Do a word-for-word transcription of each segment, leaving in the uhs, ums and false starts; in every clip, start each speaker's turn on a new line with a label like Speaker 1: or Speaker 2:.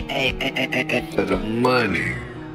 Speaker 1: For the money.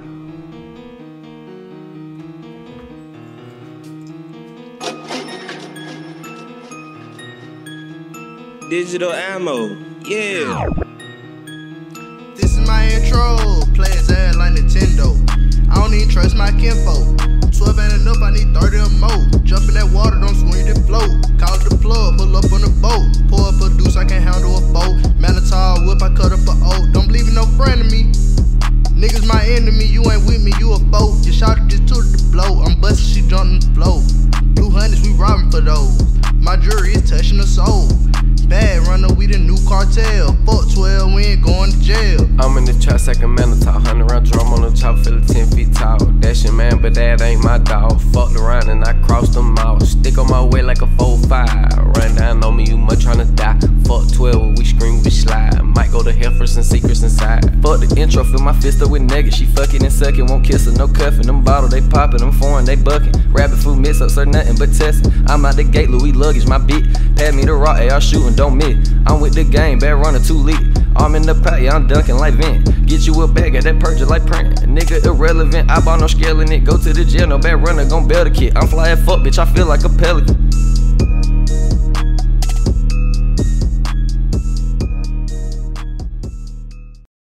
Speaker 2: Digital ammo, yeah.
Speaker 3: This is my intro, play his ass like Nintendo. I don't even trust my kinfolk. twelve ain't enough, I need thirty or more. Jump in that water, don't swing it float. Call it the plug, pull up on the boat. Pour up a deuce, I can handle a boat. Manitar whip, I cut up a O. Don't believe in no friend of me. Niggas my enemy, you ain't with me, you a foe. Just shot it, just took the blow. I'm bustin', she jumpin' the flow. Blue hundreds, we robbing for those. My jury is touching the soul. Bad runner, we the new cartel. Fuck twelve, we ain't going to jail.
Speaker 4: I'm in the trap, Sacramento, hundred round drum on the chop, feel it ten feet tall. That's your man, but that ain't my dog. Fucked around and I crossed them out. Stick on my way like a four five. Run down on me, you much tryna die. Fuck twelve, we scream, we slide. Might go to hell for some secrets inside. Fuck the intro, fill my fist up with nuggets. She fucking and sucking, won't kiss her, no cuffing. Them bottles, they popping, them foreign, they bucking. Rabbit food mix ups are nothing but testing. I'm out the gate, Louis luggage, my beat. Pad me the rock, A R shooting, don't miss. I'm with the game, bad runner, too lit. I'm in the pack, yeah, I'm dunking like Vent. Get you a bag, got that purchase like print. Nigga irrelevant, I bought no scaling it. Go to the jail, no bad runner, gon' bail the kid. I'm fly as fuck, bitch, I feel like a pelican.